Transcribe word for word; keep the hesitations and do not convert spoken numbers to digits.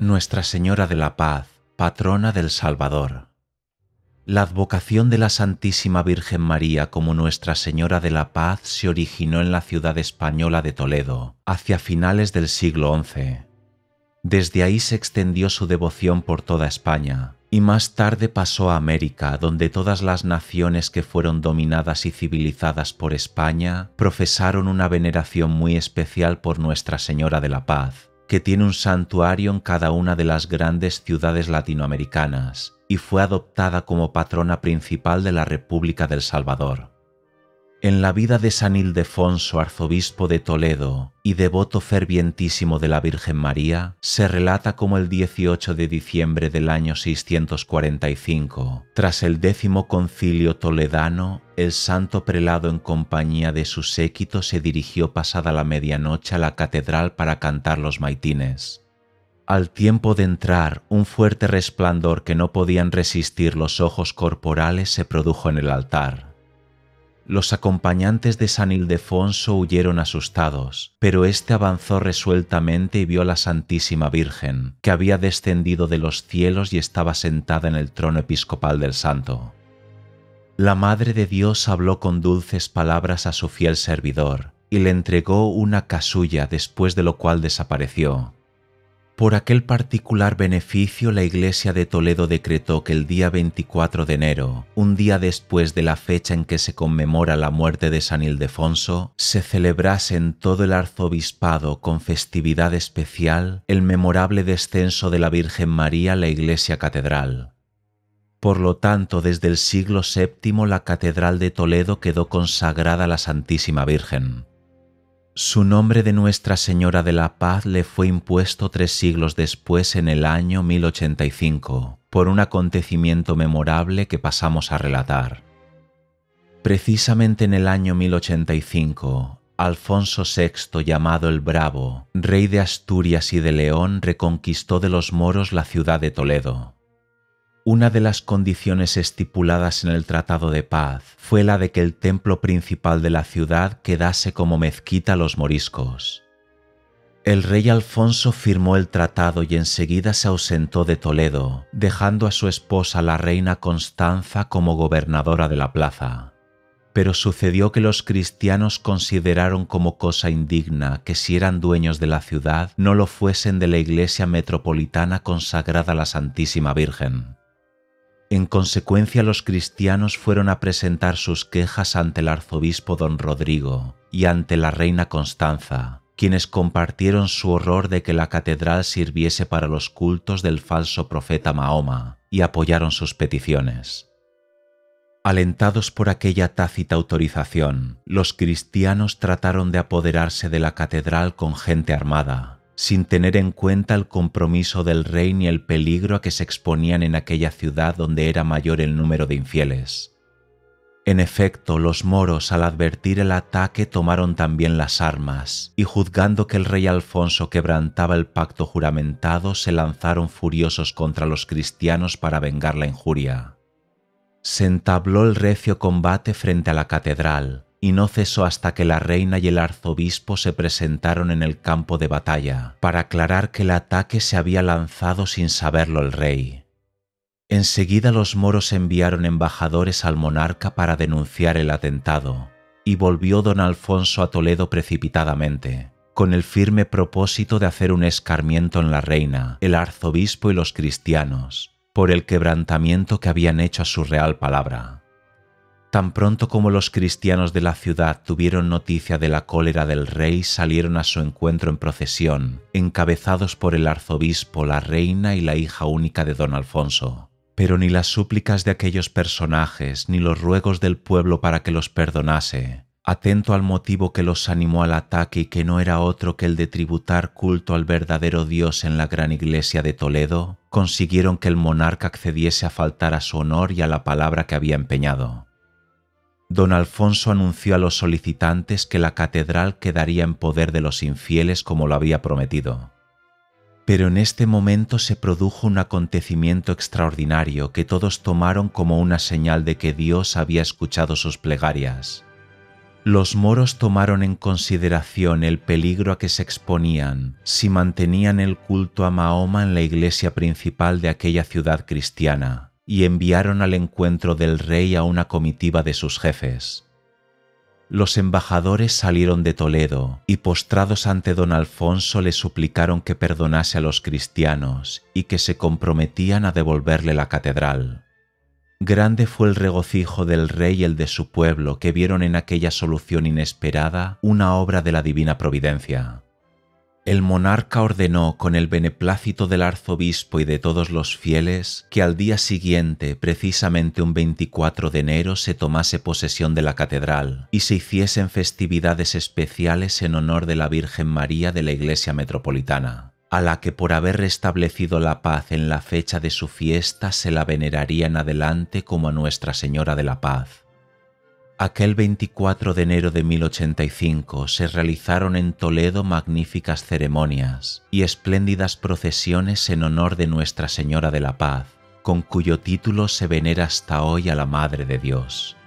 Nuestra Señora de la Paz, patrona del Salvador. La advocación de la Santísima Virgen María como Nuestra Señora de la Paz se originó en la ciudad española de Toledo, hacia finales del siglo once. Desde ahí se extendió su devoción por toda España, y más tarde pasó a América, donde todas las naciones que fueron dominadas y civilizadas por España profesaron una veneración muy especial por Nuestra Señora de la Paz, que tiene un santuario en cada una de las grandes ciudades latinoamericanas y fue adoptada como patrona principal de la República del Salvador. En la vida de San Ildefonso, arzobispo de Toledo y devoto fervientísimo de la Virgen María, se relata cómo el dieciocho de diciembre del año seiscientos cuarenta y cinco, tras el décimo concilio toledano, el santo prelado en compañía de su séquito se dirigió pasada la medianoche a la catedral para cantar los maitines. Al tiempo de entrar, un fuerte resplandor que no podían resistir los ojos corporales se produjo en el altar. Los acompañantes de San Ildefonso huyeron asustados, pero éste avanzó resueltamente y vio a la Santísima Virgen, que había descendido de los cielos y estaba sentada en el trono episcopal del santo. La Madre de Dios habló con dulces palabras a su fiel servidor y le entregó una casulla, después de lo cual desapareció. Por aquel particular beneficio, la Iglesia de Toledo decretó que el día veinticuatro de enero, un día después de la fecha en que se conmemora la muerte de San Ildefonso, se celebrase en todo el arzobispado con festividad especial el memorable descenso de la Virgen María a la iglesia catedral. Por lo tanto, desde el siglo séptimo la Catedral de Toledo quedó consagrada a la Santísima Virgen. Su nombre de Nuestra Señora de la Paz le fue impuesto tres siglos después, en el año mil ochenta y cinco, por un acontecimiento memorable que pasamos a relatar. Precisamente en el año mil ochenta y cinco, Alfonso sexto, llamado el Bravo, rey de Asturias y de León, reconquistó de los moros la ciudad de Toledo. Una de las condiciones estipuladas en el Tratado de Paz fue la de que el templo principal de la ciudad quedase como mezquita a los moriscos. El rey Alfonso firmó el tratado y enseguida se ausentó de Toledo, dejando a su esposa la reina Constanza como gobernadora de la plaza. Pero sucedió que los cristianos consideraron como cosa indigna que, si eran dueños de la ciudad, no lo fuesen de la iglesia metropolitana consagrada a la Santísima Virgen. En consecuencia, los cristianos fueron a presentar sus quejas ante el arzobispo don Rodrigo y ante la reina Constanza, quienes compartieron su horror de que la catedral sirviese para los cultos del falso profeta Mahoma y apoyaron sus peticiones. Alentados por aquella tácita autorización, los cristianos trataron de apoderarse de la catedral con gente armada, sin tener en cuenta el compromiso del rey ni el peligro a que se exponían en aquella ciudad donde era mayor el número de infieles. En efecto, los moros, al advertir el ataque, tomaron también las armas, y juzgando que el rey Alfonso quebrantaba el pacto juramentado, se lanzaron furiosos contra los cristianos para vengar la injuria. Se entabló el recio combate frente a la catedral, y no cesó hasta que la reina y el arzobispo se presentaron en el campo de batalla para aclarar que el ataque se había lanzado sin saberlo el rey. Enseguida los moros enviaron embajadores al monarca para denunciar el atentado, y volvió don Alfonso a Toledo precipitadamente, con el firme propósito de hacer un escarmiento en la reina, el arzobispo y los cristianos, por el quebrantamiento que habían hecho a su real palabra. Tan pronto como los cristianos de la ciudad tuvieron noticia de la cólera del rey, salieron a su encuentro en procesión, encabezados por el arzobispo, la reina y la hija única de don Alfonso. Pero ni las súplicas de aquellos personajes, ni los ruegos del pueblo para que los perdonase, atento al motivo que los animó al ataque y que no era otro que el de tributar culto al verdadero Dios en la gran iglesia de Toledo, consiguieron que el monarca accediese a faltar a su honor y a la palabra que había empeñado. Don Alfonso anunció a los solicitantes que la catedral quedaría en poder de los infieles como lo había prometido. Pero en este momento se produjo un acontecimiento extraordinario que todos tomaron como una señal de que Dios había escuchado sus plegarias. Los moros tomaron en consideración el peligro a que se exponían si mantenían el culto a Mahoma en la iglesia principal de aquella ciudad cristiana y enviaron al encuentro del rey a una comitiva de sus jefes. Los embajadores salieron de Toledo y, postrados ante don Alfonso, le suplicaron que perdonase a los cristianos y que se comprometían a devolverle la catedral. Grande fue el regocijo del rey y el de su pueblo, que vieron en aquella solución inesperada una obra de la divina providencia. El monarca ordenó, con el beneplácito del arzobispo y de todos los fieles, que al día siguiente, precisamente un veinticuatro de enero, se tomase posesión de la catedral y se hiciesen festividades especiales en honor de la Virgen María de la Iglesia Metropolitana, a la que por haber restablecido la paz en la fecha de su fiesta se la veneraría en adelante como a Nuestra Señora de la Paz. Aquel veinticuatro de enero de mil ochenta y cinco se realizaron en Toledo magníficas ceremonias y espléndidas procesiones en honor de Nuestra Señora de la Paz, con cuyo título se venera hasta hoy a la Madre de Dios.